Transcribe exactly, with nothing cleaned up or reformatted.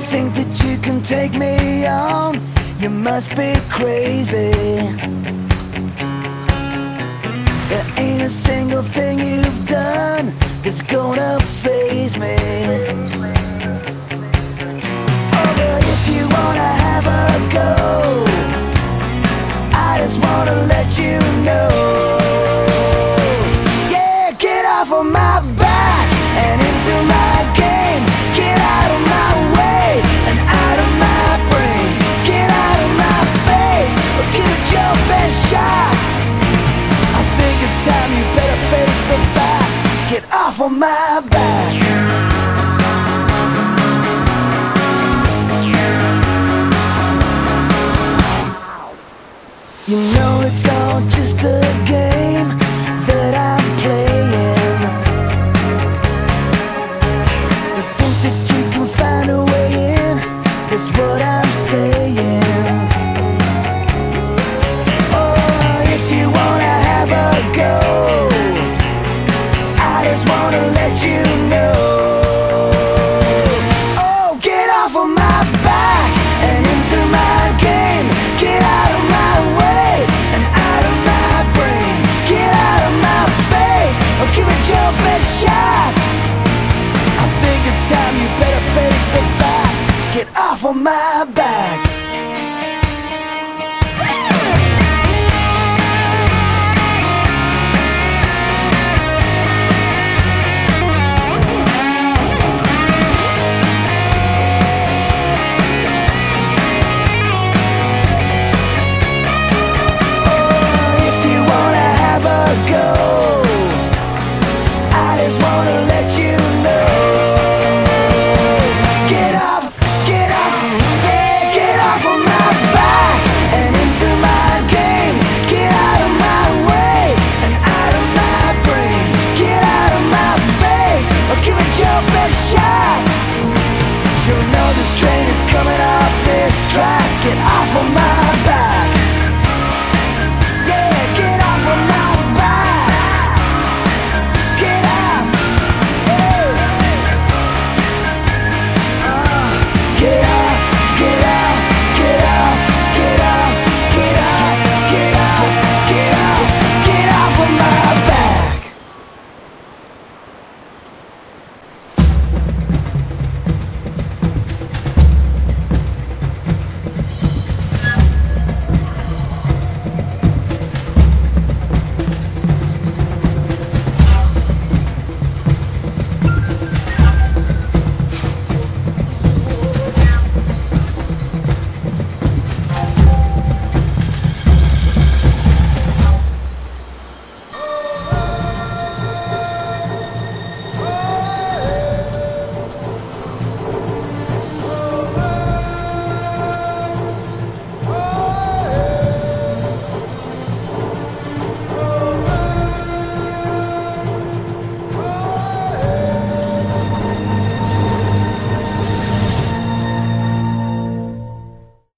think that you can take me on? You must be crazy. There ain't a single thing you've done that's gonna faze me. Oh, but if you wanna have a go, I just wanna let you know. Yeah, get off of my back and into my game. Get out of my way and out of my brain. Get out of my face, or give it your best shot. I think it's time you better face the fact. Get off of my back. You know it's all just a game that I'm playing. You think that you can find a way in, that's what I'm saying. Oh, if you wanna have a go, I just wanna let you know. Oh, get off of my back and into my game. Get out of my way and out of my brain. Get out of my face, or give it your best shot. I think it's time you better face the fact. Get off of my back.